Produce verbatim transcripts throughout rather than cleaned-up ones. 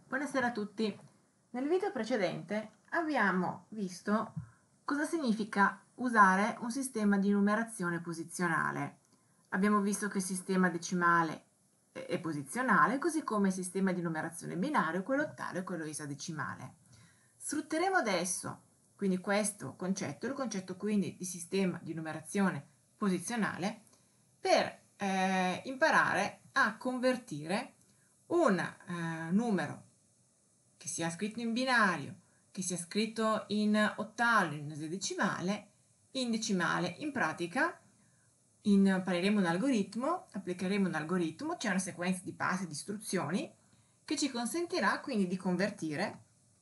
Buonasera a tutti. Nel video precedente abbiamo visto cosa significa usare un sistema di numerazione posizionale. Abbiamo visto che il sistema decimale è posizionale, così come il sistema di numerazione binario, quello ottale e quello esadecimale. Sfrutteremo adesso quindi questo concetto, il concetto quindi di sistema di numerazione posizionale, per eh, imparare a convertire un eh, numero che sia scritto in binario, che sia scritto in ottale, in esadecimale, in decimale. In pratica impareremo un algoritmo, applicheremo un algoritmo, c'è una sequenza di passi, di istruzioni che ci consentirà quindi di convertire,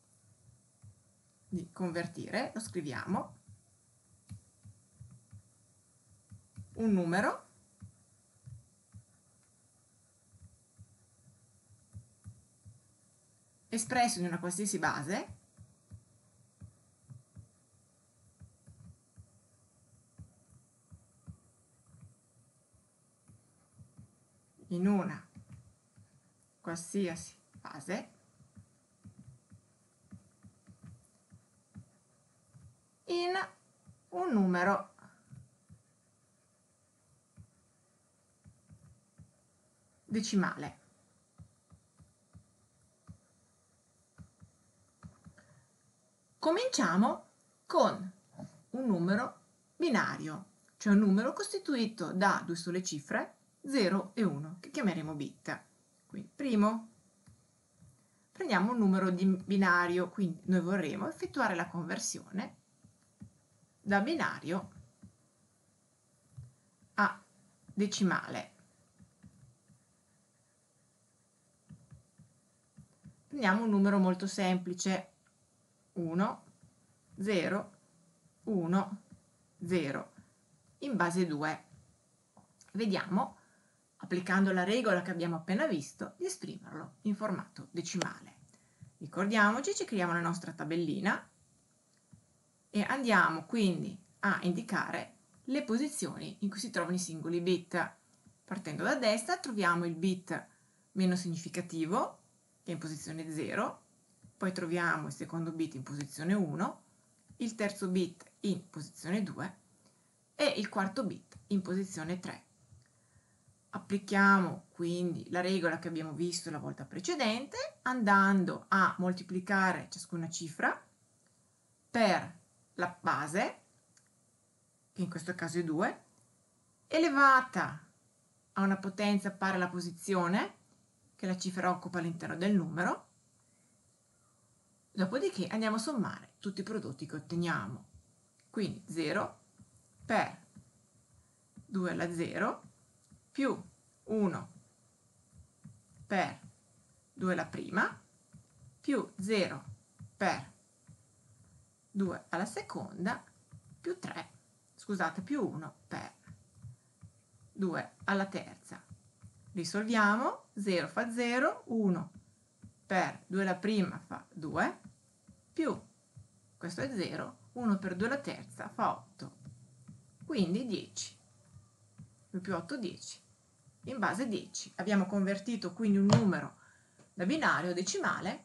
di convertire, lo scriviamo, un numero espresso in una qualsiasi base in una qualsiasi base in un numero decimale. Cominciamo con un numero binario, cioè un numero costituito da due sole cifre, zero e uno, che chiameremo bit. Quindi, primo, prendiamo un numero di binario, quindi noi vorremmo effettuare la conversione da binario a decimale. Prendiamo un numero molto semplice, uno, zero, uno, zero, in base due. Vediamo, applicando la regola che abbiamo appena visto, di esprimerlo in formato decimale. Ricordiamoci, ci creiamo la nostra tabellina e andiamo quindi a indicare le posizioni in cui si trovano i singoli bit. Partendo da destra troviamo il bit meno significativo, che è in posizione zero, poi troviamo il secondo bit in posizione uno, il terzo bit in posizione due e il quarto bit in posizione tre. Applichiamo quindi la regola che abbiamo visto la volta precedente, andando a moltiplicare ciascuna cifra per la base, che in questo caso è due, elevata a una potenza pari alla posizione che la cifra occupa all'interno del numero. Dopodiché andiamo a sommare tutti i prodotti che otteniamo. Quindi zero per due alla zero più uno per due alla prima più zero per due alla seconda più tre, scusate, più uno per due alla terza. Risolviamo, zero fa zero, uno per due alla prima fa due, più, questo è zero, uno per due alla terza fa otto, quindi dieci, due più otto, dieci. In base dieci abbiamo convertito quindi un numero da binario a decimale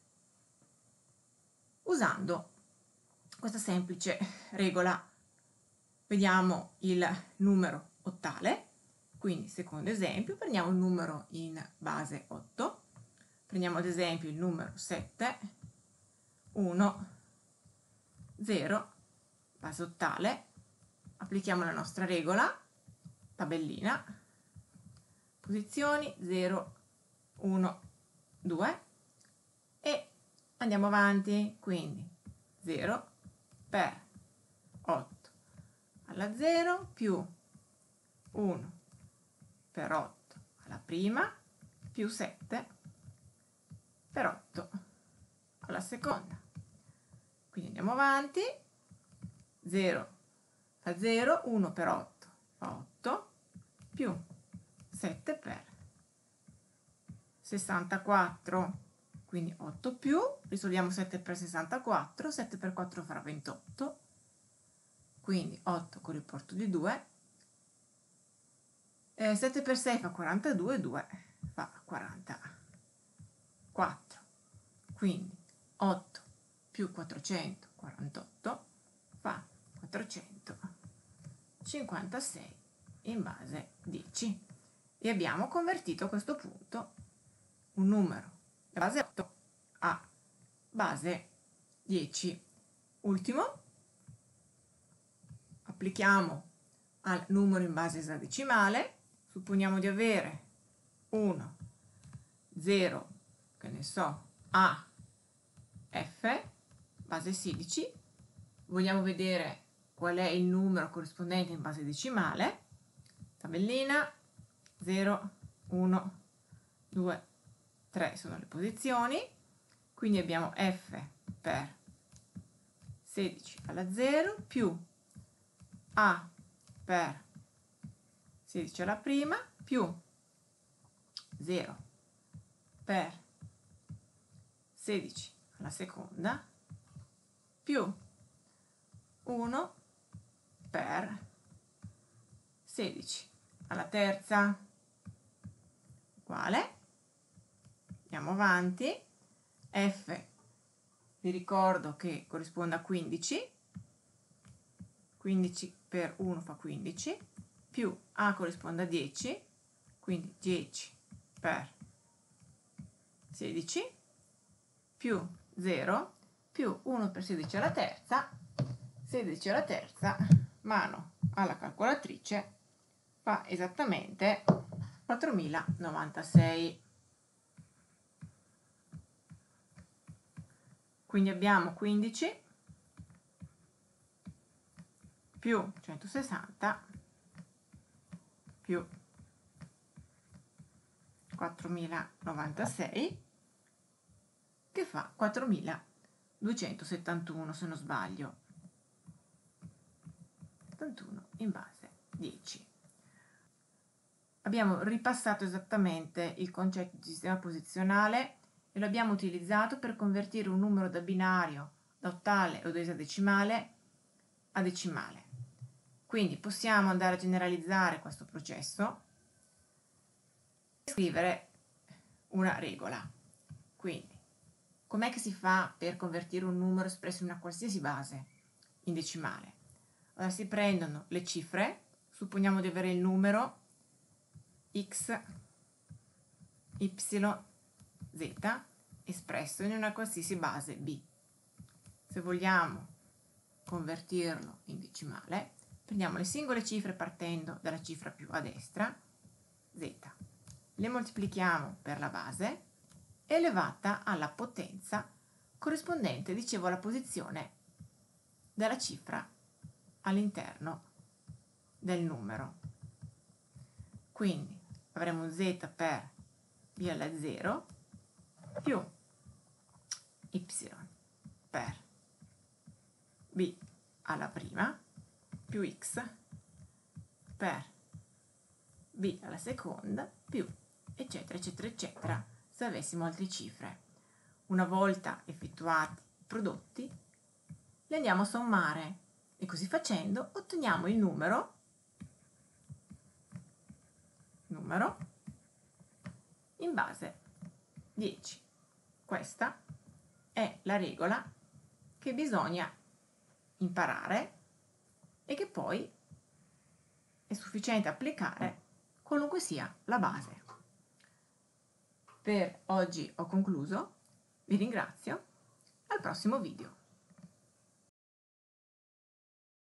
usando questa semplice regola. Vediamo il numero ottale, quindi secondo esempio prendiamo un numero in base otto, prendiamo ad esempio il numero sette, uno, zero, base ottale, applichiamo la nostra regola, tabellina, posizioni zero, uno, due e andiamo avanti, quindi zero per otto alla zero più uno per otto alla prima più sette per otto alla seconda. Quindi andiamo avanti, zero fa zero, uno per otto fa otto più sette per sessantaquattro, quindi otto più, risolviamo sette per sessantaquattro, sette per quattro farà ventotto, quindi otto con il porto di due, eh, sette per sei fa quarantadue, due fa quarantaquattro. Quindi otto più quattrocentoquarantotto fa quattrocentocinquantasei in base dieci. E abbiamo convertito a questo punto un numero da base otto a base dieci. Ultimo, applichiamo al numero in base esadecimale, supponiamo di avere uno, zero, che ne so, A, F, base sedici, vogliamo vedere qual è il numero corrispondente in base decimale, tabellina, zero, uno, due, tre sono le posizioni, quindi abbiamo F per sedici alla zero più A per sedici alla prima più zero per sedici alla seconda più uno per sedici alla terza, uguale. Andiamo avanti. F vi ricordo che corrisponde a quindici, quindici per uno fa quindici, più A corrisponde a dieci, quindi dieci per sedici, più zero, più uno per sedici alla terza, sedici alla terza, mano alla calcolatrice, fa esattamente quattromilanovantasei. Quindi abbiamo quindici più centosessanta più quattromilanovantasei che fa quattromiladuecentosettantuno, se non sbaglio, settantuno in base dieci. Abbiamo ripassato esattamente il concetto di sistema posizionale e lo abbiamo utilizzato per convertire un numero da binario, da ottale o da esadecimale a decimale. Quindi possiamo andare a generalizzare questo processo e scrivere una regola. Quindi, com'è che si fa per convertire un numero espresso in una qualsiasi base in decimale? Allora si prendono le cifre, supponiamo di avere il numero x, y, z espresso in una qualsiasi base b. Se vogliamo convertirlo in decimale, prendiamo le singole cifre partendo dalla cifra più a destra, z, le moltiplichiamo per la base elevata alla potenza corrispondente, dicevo, alla posizione della cifra all'interno del numero. Quindi avremo z per b alla zero più y per b alla prima più x per b alla seconda più eccetera eccetera eccetera, se avessimo altre cifre. Una volta effettuati i prodotti li andiamo a sommare e così facendo otteniamo il numero numero in base dieci. Questa è la regola che bisogna imparare e che poi è sufficiente applicare qualunque sia la base. Per oggi ho concluso, vi ringrazio, al prossimo video.